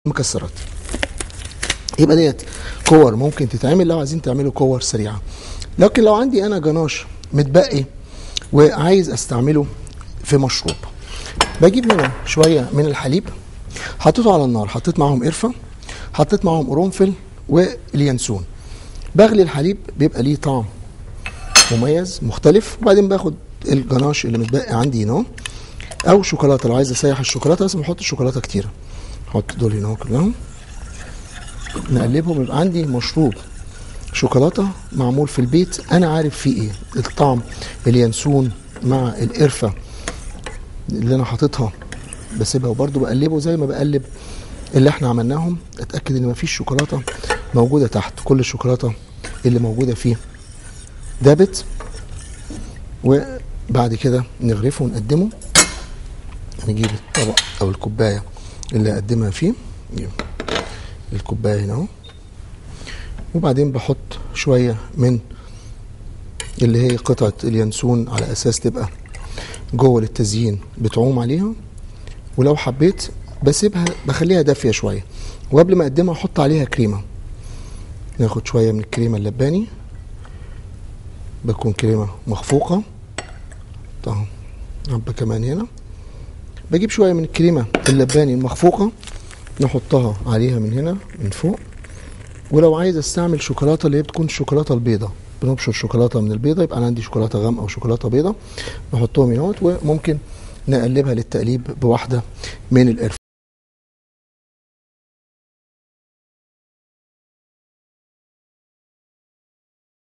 مكسرات. يبقى ديت كور ممكن تتعمل لو عايزين تعملوا كور سريعه. لكن لو عندي انا جناش متبقي وعايز استعمله في مشروب، بجيب هنا شويه من الحليب، حطيته على النار، حطيت معاهم قرفه، حطيت معاهم قرنفل واليانسون. بغلي الحليب بيبقى ليه طعم مميز مختلف، وبعدين باخد الجناش اللي متبقي عندي هنا او شوكولاته. لو عايز اسيح الشوكولاته بس ما احطش شوكولاته كتيره، احط دول هنا كلهم، نقلبهم، يبقى عندي مشروب شوكولاته معمول في البيت انا عارف فيه ايه الطعم. اليانسون مع القرفه اللي انا حاططها بسيبها، وبرده بقلبه زي ما بقلب اللي احنا عملناهم. اتاكد ان مفيش شوكولاته موجوده تحت، كل الشوكولاته اللي موجوده فيه دابت. وبعد كده نغرفه ونقدمه. نجيب الطبق او الكوبايه اللي اقدمها فيه، الكوبايه هنا اهو، وبعدين بحط شويه من اللي هي قطعه اليانسون على اساس تبقى جوه للتزيين بتعوم عليها. ولو حبيت بسيبها بخليها دافيه شويه، وقبل ما اقدمها احط عليها كريمه. ناخد شويه من الكريمه اللباني، بتكون كريمه مخفوقه. طبعا حبه كمان هنا. بجيب شويه من الكريمه اللباني المخفوقه نحطها عليها من هنا من فوق. ولو عايز استعمل شوكولاته اللي هي بتكون الشوكولاته البيضه، بنبشر شوكولاته من البيضه، يبقى انا عندي شوكولاته غامقه وشوكولاته بيضه، نحطهم هنا. وممكن نقلبها للتقليب بواحده من القرفه.